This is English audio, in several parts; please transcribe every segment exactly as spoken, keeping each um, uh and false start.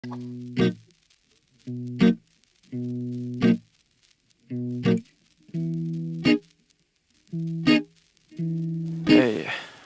Hey,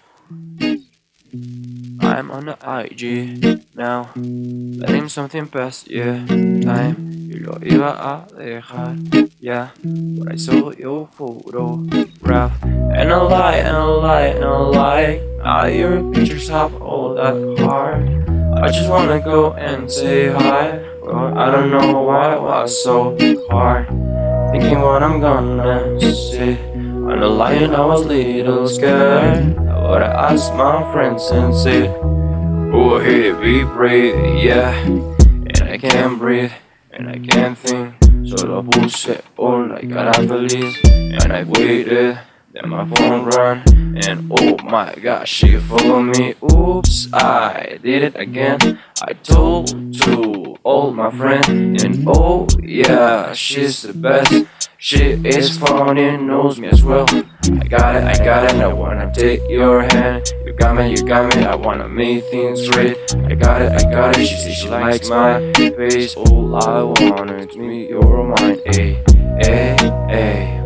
I'm on the I G now, letting something pass, yeah, time, y lo iba a dejar, yeah, but I saw your photograph, and a lie, and a lie, and a lie, now your pictures have all that heart. I just wanna go and say hi, but I don't know why it was so hard, thinking what I'm gonna say. On the line I was little scared, but I asked my friends and said, oh, hey, be brave, yeah. And I can't breathe, and I can't think. Solo puse all I got feliz, and I waited, then my phone rang, and oh my gosh, she followed me. Oops, I did it again. I told to all my friends, and oh yeah, she's the best. She is funny, knows me as well. I got it, I got it, I wanna take your hand. You got me, you got me, I wanna make things right. I got it, I got it, she says she likes my face. All I want is me, you're mine, ayy, ayy, ayy.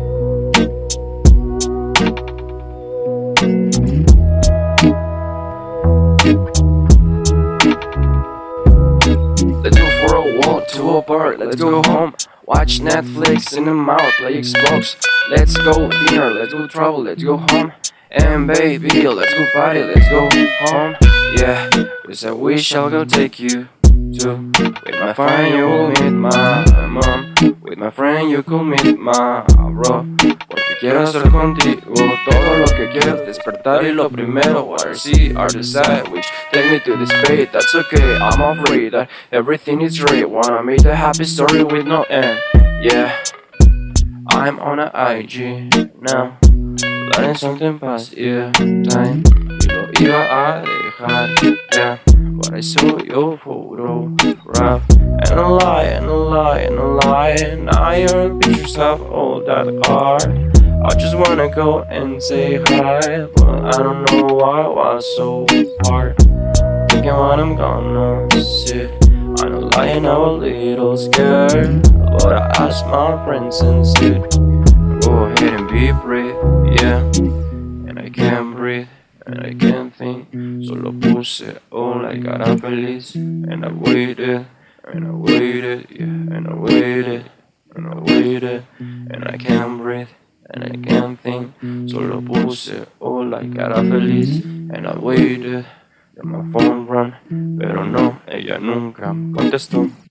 Let's go for a walk to a park, let's go home. Watch Netflix in the mouth, play Xbox. Let's go dinner, let's go travel, let's go home. And baby, let's go party, let's go home. Yeah, cause I wish I'll go take you to. With my friend you will meet my mom. With my friend you could meet my bro. Porque quiero hacer contigo todo lo que quiero. Despertar y lo primero, what I see are the side which take me to this fate. That's okay, I'm afraid that everything is great. Wanna make a happy story with no end. Yeah, I'm on a I G now, letting something pass, yeah, time, y lo iba a dejar, yeah, but I saw your photograph, and a lie, and a lie, and a lie, now your pictures have all that heart. I just wanna go and say hi, but I don't know why it was so hard, thinking what I'm gonna say. I know lying, I'm a little scared, but I asked my friends and said, go ahead and be brave, yeah. And I can't breathe, and I can't think. Solo puse all I got feliz, and I waited, and I waited, yeah. And I waited, and I waited, and I can't breathe, and I can't think. Solo puse all I got feliz, and I waited. My phone run, pero no, ella nunca contestó.